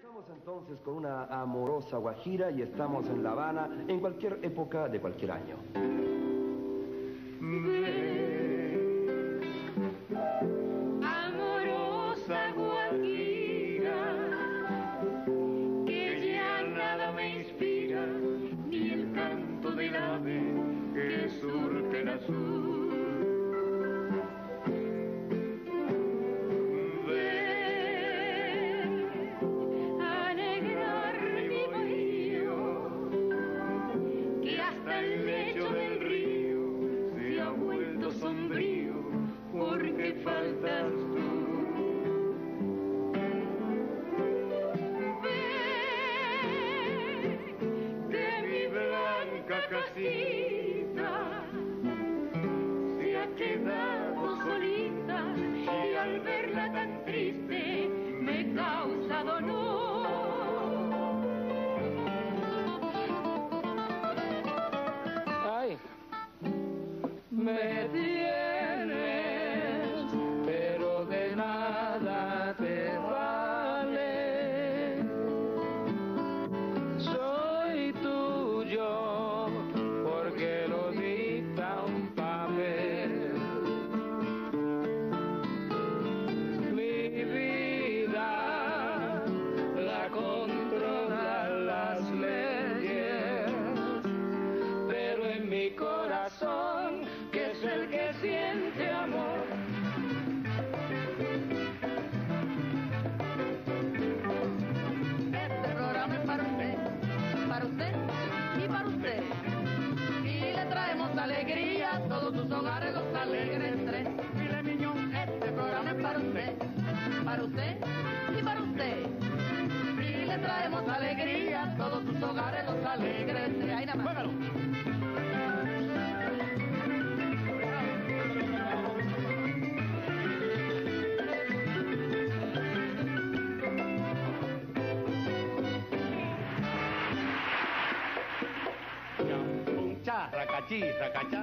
Comenzamos entonces con una amorosa guajira y estamos en La Habana en cualquier época de cualquier año. Amorosa guajira, que ya nada me inspira, ni el canto del ave que surca el azul. Sombrío, porque faltas tú. Ven, que mi blanca casita se ha quedado solita y al verla tan triste me causa dolor. Ay, me tienes, pero de nada te vale. Soy tuyo porque lo dicta un papel. Mi vida la controlan las leyes, pero en mi corazón, que es el que siente amor, este programa es para usted y para usted. Y le traemos alegría a todos sus hogares, los alegres tres. Mire, miñón, este programa es para usted y para usted. Y le traemos alegría a todos sus hogares, los alegres tres. Ahí nada más. Juégalo. Racachí, racachá.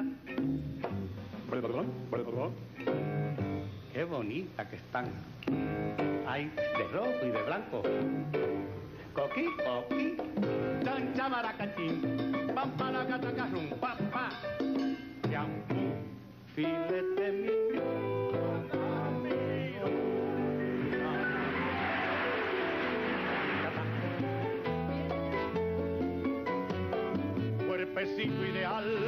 Qué bonita que están. Hay de rojo y de blanco. Coquí, coquí. Chancha maracachín. Pam, para, catacarrum, pam, pa. Champú, filete mío. Cuerpecito ideal